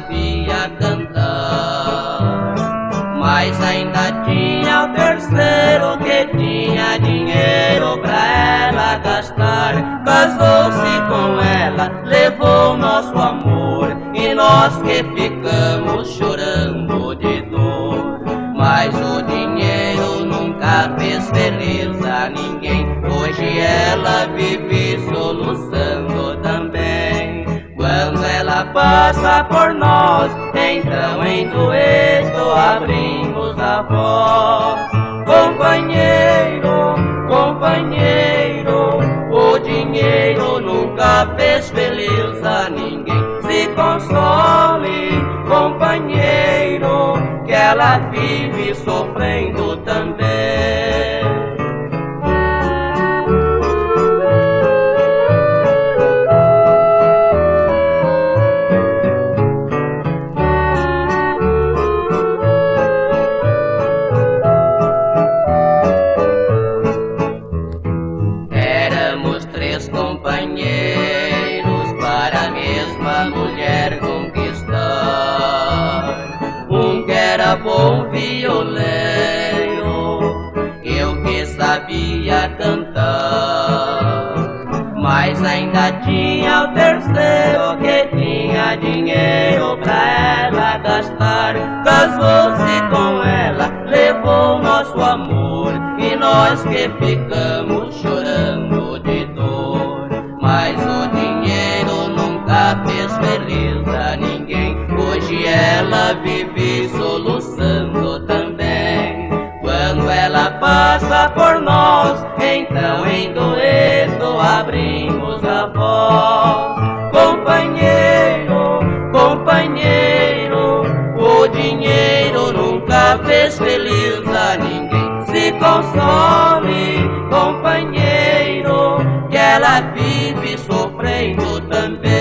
sabia cantar. Mas ainda tinha o terceiro que tinha dinheiro pra ela gastar. Casou-se com ela, levou nosso amor, e nós que ficamos chorando de dor. Mas o dinheiro nunca fez feliz a ninguém, hoje ela vive soluçando também. Quando ela passa por nós, então em dueto abrimos a voz. Companheiro, companheiro, o dinheiro nunca fez feliz a ninguém. Se console, companheiro, que ela vive sofrendo também. Éramos três companheiros para a mesma mulher conquistar. Um que era bom violeiro, eu que sabia cantar. Mas ainda tinha o terceiro que tinha dinheiro pra ela gastar. Casou-se com ela, levou nosso amor, e nós que ficamos chorando de dor. Mas o dinheiro nunca fez feliz a ninguém, hoje ela vive soluçando também. Quando ela passa por nós, então em dueto abrimos a voz. Companheiro, companheiro, o dinheiro nunca fez feliz a ninguém. Se console, companheiro, que ela vive sofrendo também.